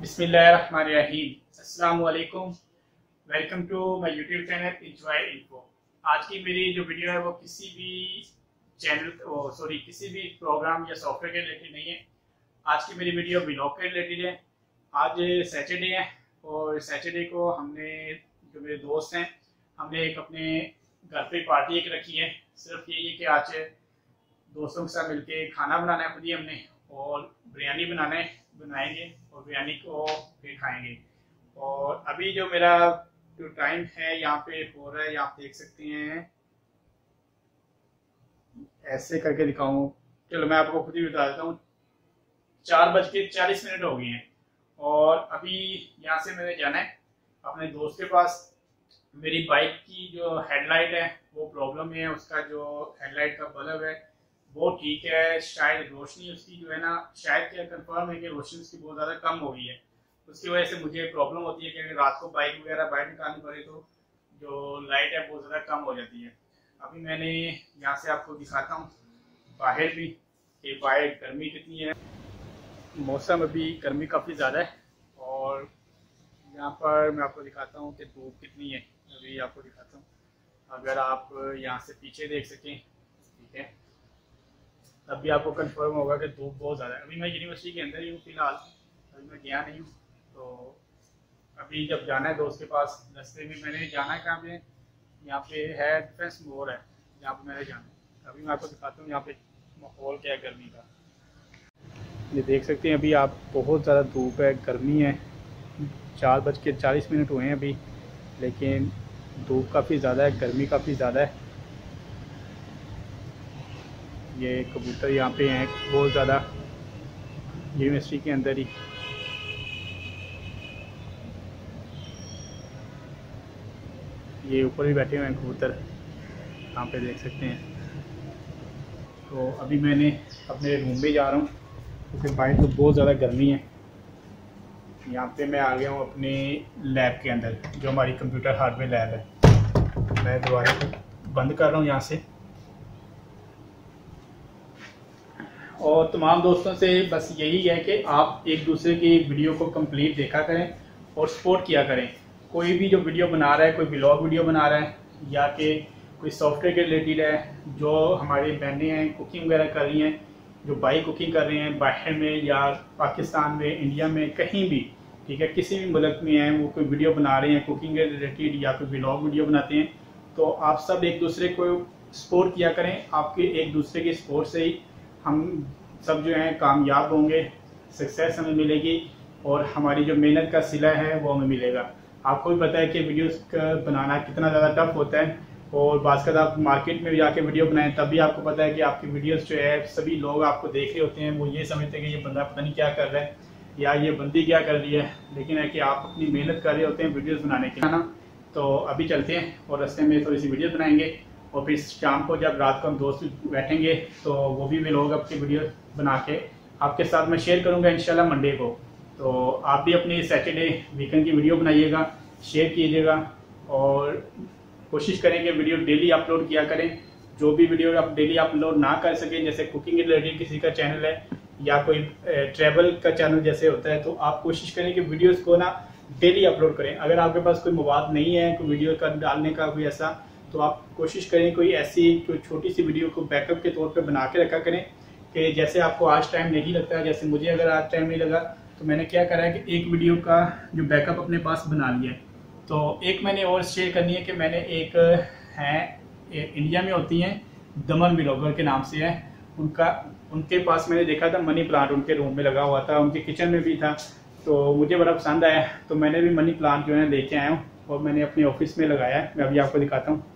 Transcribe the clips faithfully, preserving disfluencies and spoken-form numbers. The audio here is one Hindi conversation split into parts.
बिस्मिल्लाहिर्रहमानिर्रहीम। अस्सलाम वालेकुम। Welcome to my YouTube channel enjoy info. आज की मेरी जो वीडियो है वो किसी भी चैनल सॉरी किसी भी प्रोग्राम या सॉफ्टवेयर के रिलेटेड नहीं है। आज की मेरी वीडियो ब्लॉग के रिलेटेड है। आज सैटरडे है और सैटरडे को हमने जो मेरे दोस्त हैं हमने एक अपने घर पे पार्टी एक रखी है। सिर्फ यही है कि आज दोस्तों के साथ मिलके खाना बनाना है खुद ही हमने, और बिरयानी बनाना है बनाएंगे और बिरयानी को फिर खाएंगे। और अभी जो मेरा जो टाइम है यहाँ पे हो रहा है, ये आप देख सकते हैं, ऐसे करके दिखाऊं, चलो मैं आपको खुद ही बता देता हूँ। चार बज के चालीस मिनट हो गए हैं और अभी यहाँ से मैंने जाना है अपने दोस्त के पास। मेरी बाइक की जो हेडलाइट है वो प्रॉब्लम है, उसका जो हेडलाइट का बल्ब है वो ठीक है, शायद रोशनी उसकी जो है ना, शायद क्या कंफर्म है कि रोशनी उसकी बहुत ज़्यादा कम हो गई है। उसकी वजह से मुझे प्रॉब्लम होती है कि अगर रात को बाइक वगैरह बाहर निकालनी पड़े तो जो लाइट है बहुत ज़्यादा कम हो जाती है। अभी मैंने यहाँ से आपको दिखाता हूँ बाहर भी कि बाहर गर्मी कितनी है। मौसम अभी गर्मी काफ़ी ज़्यादा है और यहाँ पर मैं आपको दिखाता हूँ कि धूप कितनी है। अभी आपको दिखाता हूँ, अगर आप यहाँ से पीछे देख सकें, ठीक है, तब भी आपको कंफर्म होगा कि धूप बहुत ज़्यादा है। अभी मैं यूनिवर्सिटी के अंदर ही हूँ फिलहाल, अभी मैं गया नहीं हूँ। तो अभी जब जाना है दोस्त के पास, रास्ते में मैंने जाना है कहाँ पे, यहाँ पे है डिफेंस मोड़ है जहाँ पे मैंने जाना है। अभी मैं आपको दिखाता हूँ यहाँ पे माहौल क्या है गर्मी का। ये देख सकते हैं अभी आप, बहुत ज़्यादा धूप है, गर्मी है। चार बज के चालीस मिनट हुए हैं अभी, लेकिन धूप काफ़ी ज़्यादा है, गर्मी काफ़ी ज़्यादा है। ये कबूतर यहाँ पे हैं बहुत ज़्यादा यूनिवर्सिटी के अंदर ही। ये ऊपर भी बैठे हुए हैं कबूतर, यहाँ पे देख सकते हैं। तो अभी मैंने अपने रूम में जा रहा हूँ क्योंकि बाहर तो बहुत ज़्यादा गर्मी है। यहाँ पे मैं आ गया हूँ अपने लैब के अंदर, जो हमारी कंप्यूटर हार्डवेयर लैब है। मैं दरवाजे को बंद कर रहा हूँ यहाँ से, और तमाम दोस्तों से बस यही है कि आप एक दूसरे की वीडियो को कंप्लीट देखा करें और सपोर्ट किया करें। कोई भी जो वीडियो बना रहा है, कोई ब्लॉग वीडियो बना रहा है या कि कोई सॉफ्टवेयर के रिलेटेड है, जो हमारी बहनें हैं कुकिंग वगैरह कर रही हैं, जो भाई कुकिंग कर रहे हैं बाहर में या पाकिस्तान में, इंडिया में, कहीं भी, ठीक है, किसी भी मुल्क में हैं, वो कोई वीडियो बना रहे हैं कुकिंग के रिलेटेड या कोई ब्लॉग वीडियो बनाते हैं, तो आप सब एक दूसरे को सपोर्ट किया करें। आपके एक दूसरे की सपोर्ट से ही हम सब जो हैं कामयाब होंगे, सक्सेस हमें मिलेगी और हमारी जो मेहनत का सिला है वो हमें मिलेगा। आपको भी पता है कि वीडियोस का बनाना कितना ज़्यादा टफ होता है, और बात कर आप मार्केट में जाके वीडियो बनाएं तब भी आपको पता है कि आपकी वीडियोस जो है सभी लोग आपको देख रहे होते हैं, वो ये समझते हैं कि ये बंदा पता नहीं क्या कर रहा है या ये बंदी क्या कर रही है, लेकिन है कि आप अपनी मेहनत कर रहे होते हैं वीडियोज़ बनाने के लिए ना। तो अभी चलते हैं और रास्ते में थोड़ी सी वीडियो बनाएंगे और फिर शाम को जब रात को हम दोस्त बैठेंगे तो वो भी लोग अपनी वीडियो बना के आपके साथ मैं शेयर करूंगा इंशाल्लाह मंडे को। तो आप भी अपनी सैटरडे वीकेंड की वीडियो बनाइएगा, शेयर कीजिएगा और कोशिश करें कि वीडियो डेली अपलोड किया करें। जो भी वीडियो आप डेली अपलोड ना कर सकें, जैसे कुकिंग के रिलेटेड किसी का चैनल है या कोई ट्रैवल का चैनल जैसे होता है, तो आप कोशिश करें कि वीडियोज़ को ना डेली अपलोड करें। अगर आपके पास कोई मवाद नहीं है कोई वीडियो का डालने का कोई ऐसा, तो आप कोशिश करें कोई ऐसी कोई छोटी सी वीडियो को बैकअप के तौर पे बना के रखा करें कि जैसे आपको आज टाइम नहीं लगता, जैसे मुझे अगर आज टाइम नहीं लगा तो मैंने क्या करा है कि एक वीडियो का जो बैकअप अपने पास बना लिया है। तो एक मैंने और शेयर करनी है कि मैंने एक है इंडिया में होती हैं दमन ब्लॉगर के नाम से है, उनका उनके पास मैंने देखा था मनी प्लांट उनके रूम में लगा हुआ था, उनके किचन में भी था, तो मुझे बड़ा पसंद आया। तो मैंने भी मनी प्लांट जो है लेके आया हूँ और मैंने अपने ऑफिस में लगाया है। मैं अभी आपको दिखाता हूँ।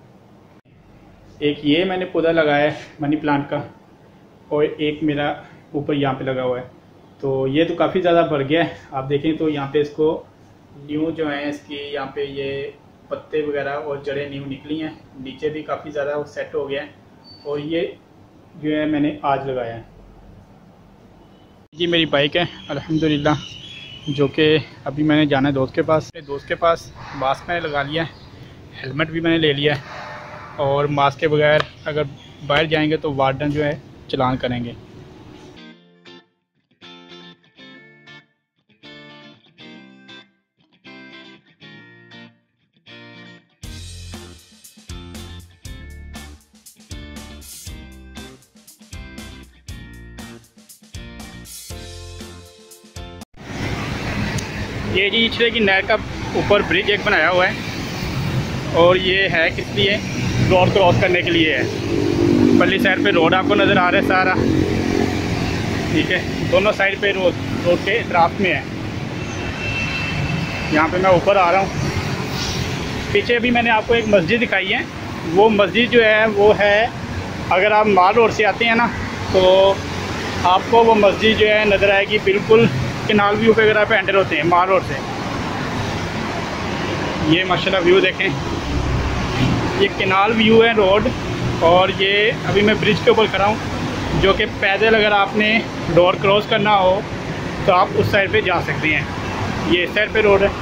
एक ये मैंने पौधा लगाया है मनी प्लांट का और एक मेरा ऊपर यहाँ पे लगा हुआ है। तो ये तो काफ़ी ज़्यादा बढ़ गया है, आप देखें तो यहाँ पे इसको न्यू जो है इसकी यहाँ पे ये पत्ते वगैरह और जड़ें न्यू निकली हैं, नीचे भी काफ़ी ज़्यादा वो सेट हो गया है। और ये जो है मैंने आज लगाया है। ये मेरी बाइक है अल्हम्दुलिल्लाह, जो कि अभी मैंने जाना है दोस्त के पास। मेरे दोस्त के पास मास्क मैंने लगा लिया है, हेलमेट भी मैंने ले लिया है, और मास्क के बगैर अगर बाहर जाएंगे तो वार्डन जो है चलान करेंगे। ये जी इचरे की नहर का ऊपर ब्रिज एक बनाया हुआ है और ये है किस लिए, रोड क्रॉस करने के लिए है। पल्ली साइड पे रोड आपको नज़र आ रहा है सारा, ठीक है, दोनों साइड पे रोड रोड के ड्राफ्ट में है। यहाँ पे मैं ऊपर आ रहा हूँ। पीछे अभी मैंने आपको एक मस्जिद दिखाई है, वो मस्जिद जो है वो है, अगर आप माल रोड से आते हैं ना तो आपको वो मस्जिद जो है नज़र आएगी बिल्कुल केनाल व्यू पे अगर आप एंटर होते हैं माल रोड से। ये माशाल्लाह व्यू देखें, ये केनाल व्यू है रोड, और ये अभी मैं ब्रिज के ऊपर खड़ा हूँ जो कि पैदल अगर आपने रोड क्रॉस करना हो तो आप उस साइड पे जा सकते हैं। ये इस साइड पे रोड है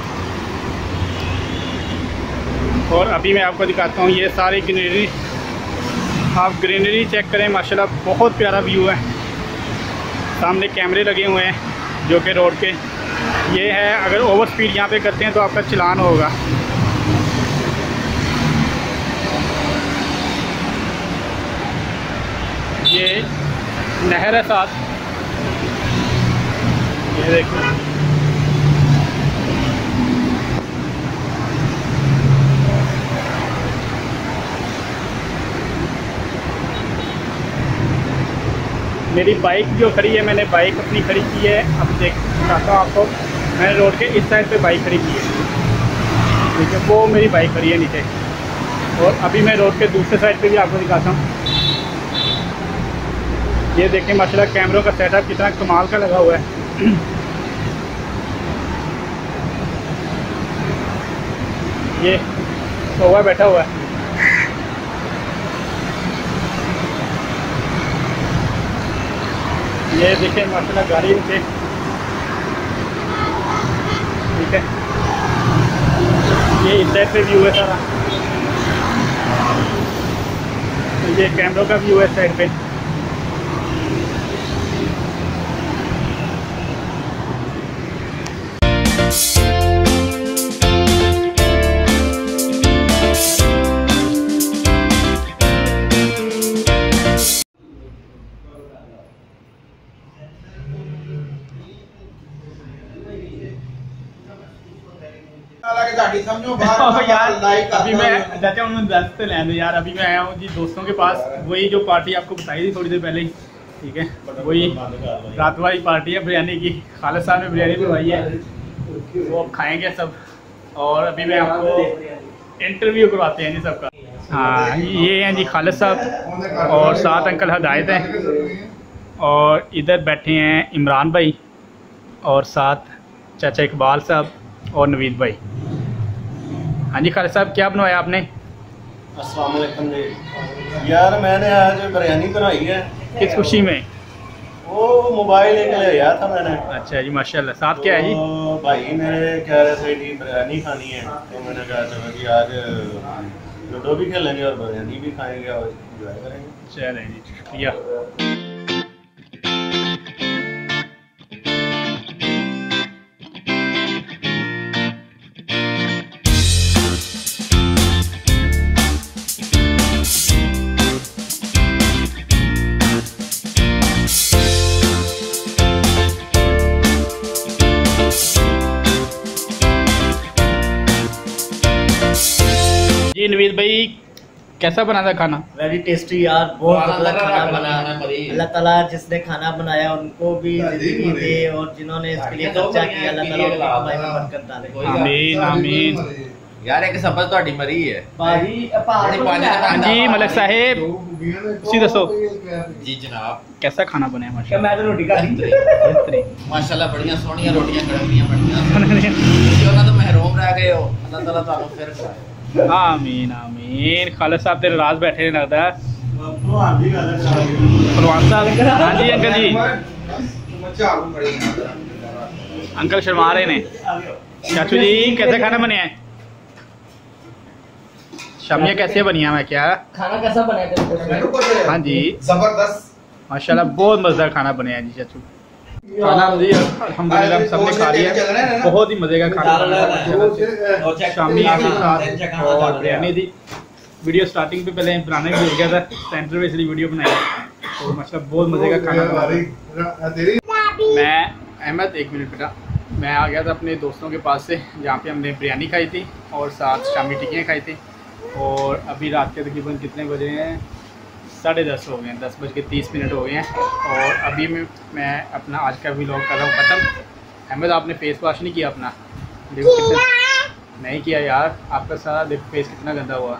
और अभी मैं आपको दिखाता हूँ ये सारी ग्रीनरी, आप ग्रीनरी चेक करें माशाल्लाह बहुत प्यारा व्यू है। सामने कैमरे लगे हुए हैं जो कि रोड के, ये है अगर ओवर स्पीड यहाँ पे करते हैं तो आपका चालान होगा। ये नहर है साथ, ये देखो मेरी बाइक जो खड़ी है, मैंने बाइक अपनी खड़ी की है। अब देख दिखाता हूँ आपको, मैंने रोड के इस साइड पे बाइक खड़ी की है, ठीक है, वो मेरी बाइक खड़ी है नीचे। और अभी मैं रोड के दूसरे साइड पे भी आपको दिखाता हूँ। ये देखें माशाल्लाह कैमरों का सेटअप कितना कमाल का लगा हुआ है। ये कौवा बैठा हुआ है, ये देखें माशाल्लाह गाड़ी से, ठीक है, ये इस साइड पे व्यू है सारा, ये कैमरों का व्यू है इस साइड पे। यार अभी मैं जाते हैं दस लें यार, अभी मैं आया हूँ जी दोस्तों के पास, वही जो पार्टी आपको बताई थी थोड़ी देर पहले ही, ठीक है, वही रात वाली पार्टी है बिरयानी की। खालिद साहब ने बिरयानी बनवाई है, वो अब खाएंगे सब। और अभी मैं आपको इंटरव्यू करवाते हैं जी सबका। हाँ ये हैं जी खालिद साहब और साथ अंकल हदायत हैं, और इधर बैठे हैं इमरान भाई और साथ चाचा इकबाल साहब और नवीद भाई। हाँ जी खालिद साहब क्या बनवाया आपने? अस्सलाम वालेकुम जी। यार मैंने आज बिरयानी बनाई है। किस खुशी में? वो मोबाइल एक ले आया था मैंने। अच्छा जी माशाल्लाह। साथ क्या है जी? तो भाई मेरे कह रहे थे कि बिरयानी खानी है, तो मैंने कहा चलो जी आज लूडो भी खेलेंगे और बिरयानी भी खाएंगे और एंजॉय करेंगे। चलें जी शुक्रिया। जी नवीद भाई कैसा बना था खाना? वेरी टेस्टी यार, बहुत अच्छा खाना बना। अल्लाह ताला जिसने खाना बनाया उनको भी जिंदगी दे, और जिन्होंने इसके लिए खर्चा किया अल्लाह ताला उनकी कमाई में बरकत डाले। आमीन आमीन। यार एक सब्ज़ ਤੁਹਾਡੀ ਮਰੀ ਹੈ भाई हाँ जी मलिक साहेब सी दसो जी जनाब, कैसा खाना बनाया? माशाल्लाह मैं तो रोटी खा ली माशाल्लाह बड़ियां सोहणियां रोटियां कड़मियां बड़ियां ਤੁਸੀਂ ਉਹਨਾਂ ਤੋਂ ਮਹਿਰੂਮ ਰਹਿ ਗਏ ਹੋ, ਅੱਲਾह ਤਾਲਾ ਤੁਹਾਨੂੰ ਫਿਰ ਖਿਲਾਏ। आमीन आमीन। खालिद साहब तेरे राज बैठे ने लगता है। पहलवान साहब हाँ जी अंकल जी, अंकल शर्मा रहे ने। चाचू जी कैसे खाना बने है? शामिया कैसे बनी है? मैं क्या खाना कैसा बनाया? हाँ जी जबरदस्त माशाल्लाह बहुत मजेदार खाना बने हैं जी चाचू। खाना जी अल्हम्दुलिल्लाह सबने खा लिया, बहुत ही मजे का खाना बना। शामी के साथ और बिरयानी थी। वीडियो स्टार्टिंग पे पहले बनाने भी हो गया था, सेंटर में इसलिए वीडियो बनाई तो माशाल्लाह बहुत मजे का खाना बना। मैं अहमद एक मिनट बेटा मैं आ गया था अपने दोस्तों के पास से, जहाँ पे हमने बिरयानी खाई थी और साथ शामी टिक्कियाँ खाई थी। और अभी रात के तकरीबन कितने बजे हैं, साढ़े दस हो गए हैं, दस बज के तीस मिनट हो गए हैं। और अभी मैं मैं अपना आज का व्लॉग कर रहा हूँ ख़त्म। अहमद आपने फेस वॉश नहीं किया अपना? देखो कितना नहीं किया यार, आपका सारा देखो फेस कितना गंदा हुआ।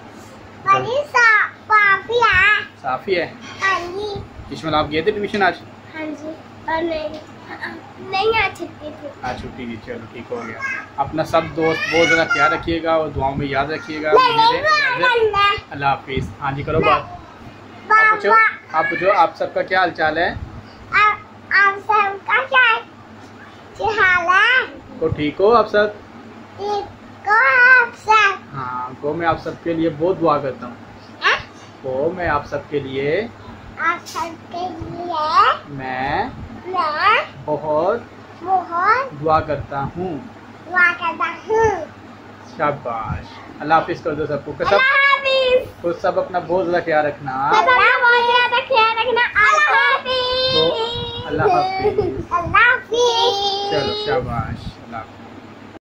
साफ ही है। किस्मत आप गए थे ट्यूशन आज? हाँ जी, और नहीं नहीं आज छुट्टी थी। आज छुट्टी थी, चलो ठीक हो गया। अपना सब दोस्त बहुत ज़्यादा ख्याल रखिएगा और दुआओं में याद रखिएगा। अल्लाह हाफिज़। हाँ जी करो बात। आप पूछो आप पूछो आप सबका क्या हाल चाल है? आप सबका क्या हाल है? तो ठीक हो आप सब? ठीक हो आप सब? हाँ, को मैं आप सबके लिए बहुत दुआ करता हूँ। को मैं आप सबके लिए आप सबके लिए मैं मैं बहुत बहुत दुआ करता हूँ। दुआ करता हूँ। शाबाश। अल्लाह हाफिज़ कर दो सबको। सब अल्लाह हाफिज़। तो सब अपना बहुत ज़्यादा ख्याल रखना। अल्लाह बहुत ज़्यादा ख्याल रखना। अल्लाह हाफिज़। तो अल्लाह हाफिज़। अल्लाह हाफिज़। चलो शाबाश।